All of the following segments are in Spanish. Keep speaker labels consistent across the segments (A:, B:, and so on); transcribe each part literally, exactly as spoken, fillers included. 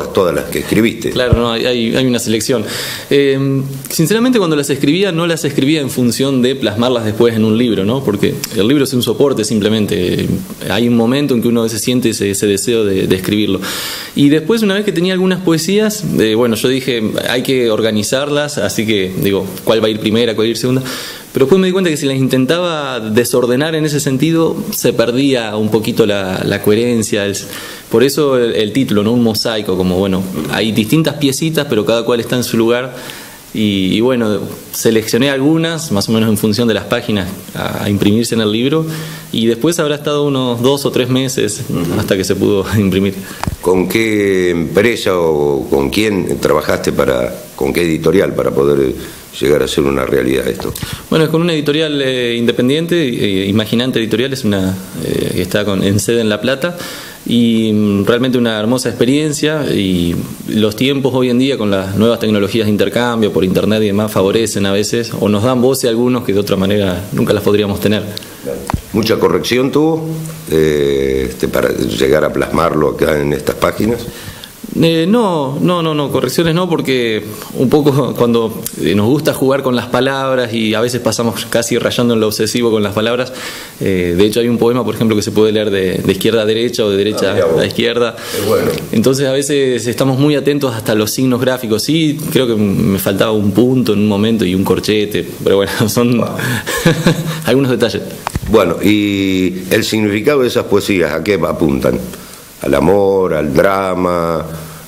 A: todas, todas las que escribiste.
B: Claro, no, hay, hay una selección. Eh, sinceramente, cuando las escribía, no las escribía en función de plasmarlas después en un libro, ¿no? Porque el libro es un soporte simplemente. Hay un momento en que uno a veces siente ese, ese deseo de, de escribirlo. Y después, una vez que tenía algunas poesías, eh, bueno, yo dije, hay que organizarlas, así que, digo, ¿cuál va a ir primera, cuál va a ir segunda? Pero después me di cuenta que si las intentaba desordenar en ese sentido, se perdía un poquito la, la coherencia. El, por eso el, el título, ¿no? Un mosaico, como bueno, hay distintas piecitas, pero cada cual está en su lugar. Y, y bueno, seleccioné algunas, más o menos en función de las páginas, a, a imprimirse en el libro. Y después habrá estado unos dos o tres meses hasta que se pudo imprimir.
A: ¿Con qué empresa o con quién trabajaste para, con qué editorial para poder llegar a ser una realidad esto?
B: Bueno, es con una editorial eh, independiente, eh, Imaginante Editorial, es una eh, que está con, en sede en La Plata, y mm, realmente una hermosa experiencia, y los tiempos hoy en día con las nuevas tecnologías de intercambio por internet y demás favorecen a veces, o nos dan voz a algunos que de otra manera nunca las podríamos tener.
A: ¿Mucha corrección tuvo eh, este, para llegar a plasmarlo acá en estas páginas?
B: Eh, no, no, no, no, correcciones no, porque un poco cuando nos gusta jugar con las palabras y a veces pasamos casi rayando en lo obsesivo con las palabras. Eh, de hecho hay un poema, por ejemplo, que se puede leer de, de izquierda a derecha o de derecha ah, a izquierda.
A: Bueno.
B: Entonces a veces estamos muy atentos hasta los signos gráficos. Sí, creo que me faltaba un punto en un momento y un corchete, pero bueno, son wow. algunos detalles.
A: Bueno, y el significado de esas poesías, ¿a qué apuntan? ¿Al amor, al drama,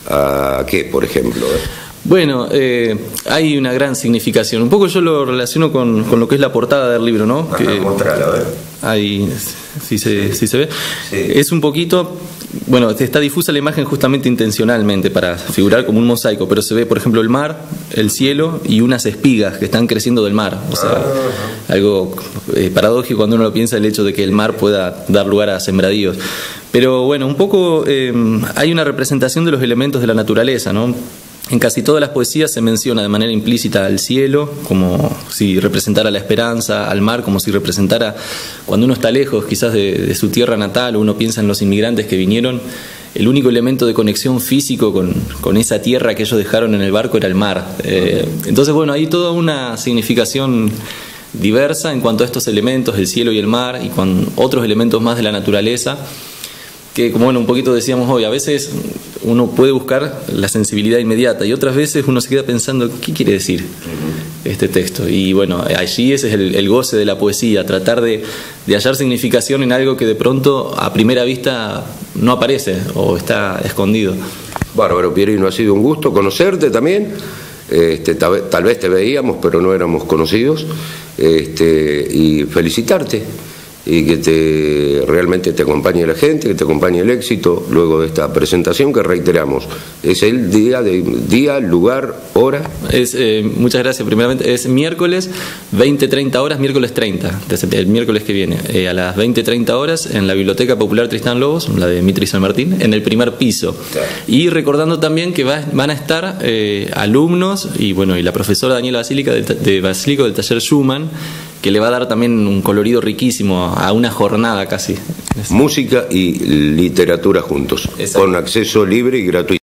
A: a qué, por ejemplo?
B: Bueno, eh, hay una gran significación. Un poco yo lo relaciono con, con lo que es la portada del libro, ¿no?
A: Ajá, que, mostrala, a ver.
B: Ahí, si se,
A: sí.
B: si se ve.
A: Sí.
B: Es un poquito... Bueno, está difusa la imagen justamente intencionalmente para figurar como un mosaico, pero se ve, por ejemplo, el mar, el cielo y unas espigas que están creciendo del mar. O sea, uh-huh. algo eh, paradójico cuando uno lo piensa, el hecho de que el mar pueda dar lugar a sembradíos. Pero bueno, un poco eh, hay una representación de los elementos de la naturaleza, ¿no? En casi todas las poesías se menciona de manera implícita al cielo, como si representara la esperanza, al mar, como si representara cuando uno está lejos quizás de, de su tierra natal, o uno piensa en los inmigrantes que vinieron, el único elemento de conexión físico con, con esa tierra que ellos dejaron en el barco era el mar. Eh, entonces, bueno, hay toda una significación diversa en cuanto a estos elementos, el cielo y el mar, y con otros elementos más de la naturaleza, que como bueno, un poquito decíamos hoy, a veces uno puede buscar la sensibilidad inmediata y otras veces uno se queda pensando, ¿qué quiere decir este texto? Y bueno, allí ese es el, el goce de la poesía, tratar de, de hallar significación en algo que de pronto a primera vista no aparece o está escondido.
A: Bárbaro, Pierino, ha sido un gusto conocerte también. Este, tal, tal vez te veíamos, pero no éramos conocidos. Este, y felicitarte. Y que te, realmente te acompañe la gente, que te acompañe el éxito luego de esta presentación que reiteramos. Es el día, de, día lugar, hora.
B: Es, eh, muchas gracias. Primeramente es miércoles veinte treinta horas, miércoles treinta, el miércoles que viene, eh, a las veinte treinta horas en la Biblioteca Popular Tristán Lobos, la de Mitri San Martín, en el primer piso. Claro. Y recordando también que va, van a estar eh, alumnos y bueno y la profesora Daniela Basílica de, de Basílico del taller Schumann, que le va a dar también un colorido riquísimo a una jornada casi.
A: Música y literatura juntos, exacto, con acceso libre y gratuito.